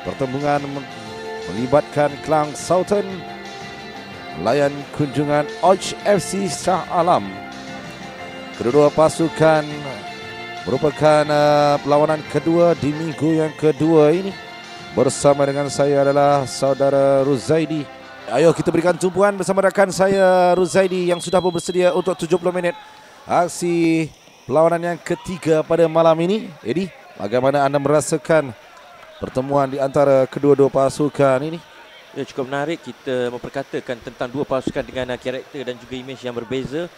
Pertembungan melibatkan Klang Sultan melayan kunjungan OHFC Shah Alam. Kedua pasukan merupakan perlawanan kedua di minggu yang kedua ini. Bersama dengan saya adalah saudara Ruzaidi. Ayo kita berikan tumpuan bersama rakan saya Ruzaidi yang sudah bersedia untuk 70 minit aksi perlawanan yang ketiga pada malam ini. Edi, bagaimana anda merasakan pertemuan di antara kedua-dua pasukan ini? Ya, cukup menarik. Kita memperkatakan tentang dua pasukan dengan karakter dan juga imej yang berbeza.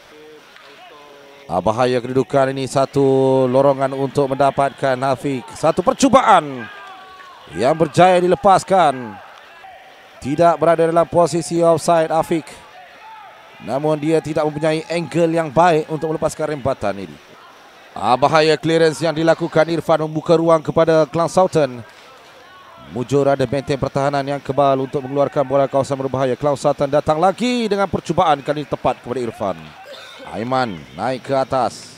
Bahaya kedudukan ini, satu lorongan untuk mendapatkan Hafiq. Satu percubaan yang berjaya dilepaskan. Tidak berada dalam posisi offside Hafiq. Namun dia tidak mempunyai angle yang baik untuk melepaskan rembatan ini. Bahaya clearance yang dilakukan Irfan membuka ruang kepada Klang Sultan. Mujur ada benteng pertahanan yang kebal untuk mengeluarkan bola kawasan berbahaya. Klang Sultan datang lagi dengan percubaan kali ini tepat kepada Irfan. Aiman naik ke atas.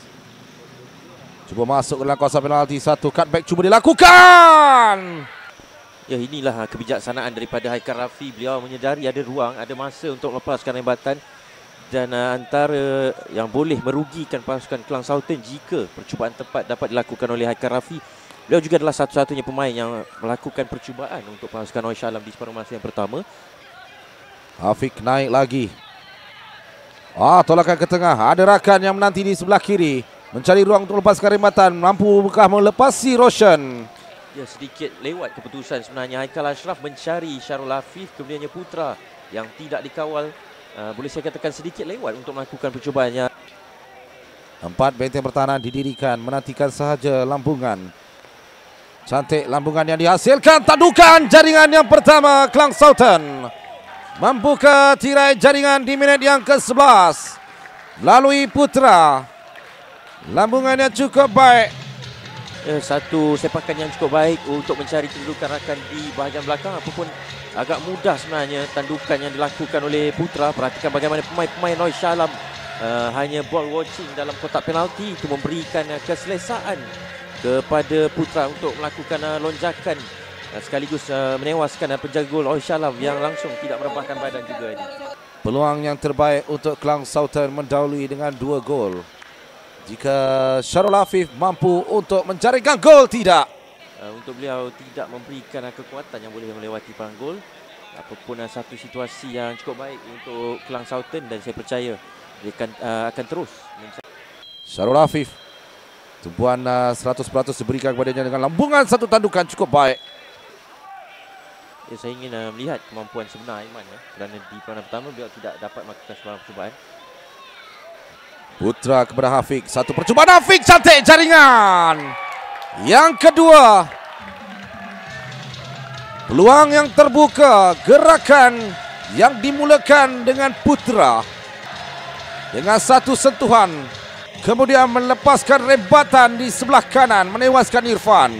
Cuba masuk ke dalam kawasan penalti. Satu cutback cuba dilakukan. Ya, inilah kebijaksanaan daripada Haikal Rafi. Beliau menyedari ada ruang, ada masa untuk melepaskan rembatan. Dan antara yang boleh merugikan pasukan Klang Sultan jika percubaan tepat dapat dilakukan oleh Haikal Rafi, beliau juga adalah satu-satunya pemain yang melakukan percubaan untuk pasukan OH Alam di separuh masa yang pertama. Hafiq naik lagi. Tolakan ke tengah. Ada rakan yang menanti di sebelah kiri. Mencari ruang untuk melepaskan rembatan. Mampukah melepasi Roshan? Ya, sedikit lewat keputusan sebenarnya. Haikal Ashraf mencari Syarul Afif, kemudiannya Putra yang tidak dikawal. Boleh saya katakan sedikit lewat untuk melakukan percubaannya. 4 benteng pertahanan didirikan. Menantikan sahaja lambungan. Cantik lambungan yang dihasilkan. Tandukan jaringan yang pertama Klang Sultan. Membuka tirai jaringan di minit yang ke-11. Melalui Putra. Lambungannya cukup baik. Ya, satu sepakan yang cukup baik untuk mencari kedudukan rakan di bahagian belakang. Apapun agak mudah sebenarnya tandukan yang dilakukan oleh Putra. Perhatikan bagaimana pemain-pemain OH Alam hanya ball watching dalam kotak penalti. Itu memberikan keselesaan kepada Putra untuk melakukan lonjakan sekaligus menewaskan penjaga gol OH Alam yang langsung tidak merebahkan badan juga ini. Peluang yang terbaik untuk Klang Sultan mendahului dengan 2 gol. Jika Syarul Afif mampu untuk menjaringkan gol, tidak. Untuk beliau tidak memberikan kekuatan yang boleh melewati palang gol. Apapun satu situasi yang cukup baik untuk Klang Sultan dan saya percaya dia akan terus. Syarul Afif. Tumpuan 100% diberikan kepadanya dengan lambungan satu tandukan cukup baik. Ya, saya ingin melihat kemampuan sebenar Aiman kerana di peranan pertama beliau tidak dapat melakukan sebarang percubaan. Putra kepada Hafiq. Satu percubaan Hafiq, cantik jaringan. Yang kedua. Peluang yang terbuka. Gerakan yang dimulakan dengan Putra. Dengan satu sentuhan. Kemudian melepaskan rembatan di sebelah kanan. Menewaskan Irfan.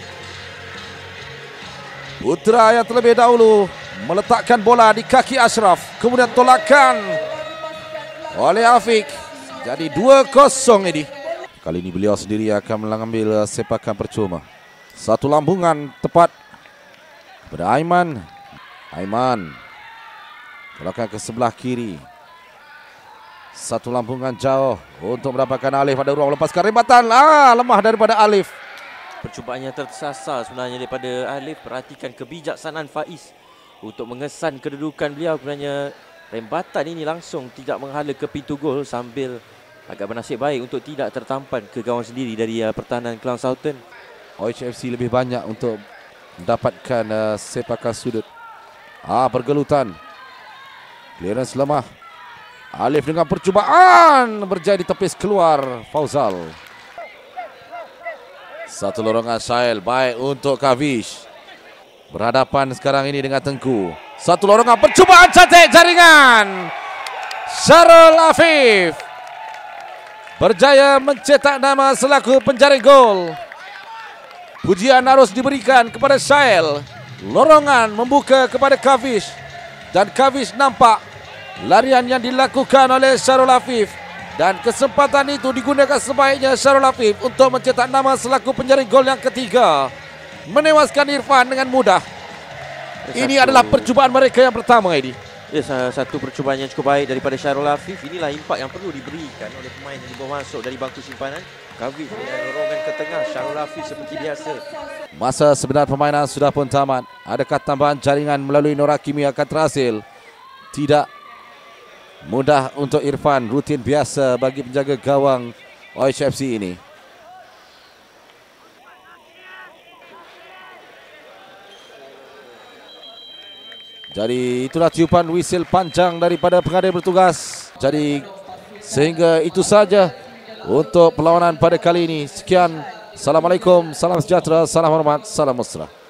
Putra yang terlebih dahulu meletakkan bola di kaki Ashraf. Kemudian tolakan oleh Hafiq. Jadi 2-0 ini. Kali ini beliau sendiri akan mengambil sepakan percuma. Satu lambungan tepat kepada Aiman. Aiman. Tolakan ke sebelah kiri. Satu lambungan jauh untuk mendapatkan Alif. Ada ruang melepaskan rembatan. Lemah daripada Alif. Percubaannya tersasar sebenarnya daripada Alif. Perhatikan kebijaksanaan Faiz untuk mengesan kedudukan beliau. Sebenarnya rembatan ini langsung tidak menghala ke pintu gol sambil agak bernasib baik untuk tidak tertampan ke gawang sendiri dari pertahanan Klang Sultan. OHFC lebih banyak untuk mendapatkan sepakan sudut. Pergelutan. Clearance lemah. Alif dengan percubaan berjaya ditepis keluar Fauzal. Satu lorongan Syail baik untuk Kavish. Berhadapan sekarang ini dengan Tengku. Satu lorongan percubaan cantik jaringan. Syarul Afif berjaya mencetak nama selaku penjaring gol. Pujian harus diberikan kepada Syail. Lorongan membuka kepada Kavish. Dan Kavish nampak larian yang dilakukan oleh Syarul Afif. Dan kesempatan itu digunakan sebaiknya Syarul Afif untuk mencetak nama selaku penjaring gol yang ketiga. Menewaskan Irfan dengan mudah. Ini adalah percubaan mereka yang pertama ini. Ya, satu percubaan yang cukup baik daripada Syahrul Afif. Inilah impak yang perlu diberikan oleh pemain yang dibawa masuk dari bangku simpanan. Kavif dengan dorongan ke tengah. Syahrul Afif seperti biasa. Masa sebenar permainan sudah pun tamat. Adakah tambahan jaringan melalui Nur Hakimi akan terhasil? Tidak. Mudah untuk Irfan. Rutin biasa bagi penjaga gawang OHFC ini. Jadi itulah tiupan whistle panjang daripada pengadil bertugas. Jadi sehingga itu saja untuk perlawanan pada kali ini. Sekian. Assalamualaikum, salam sejahtera, salam hormat, salam mesra.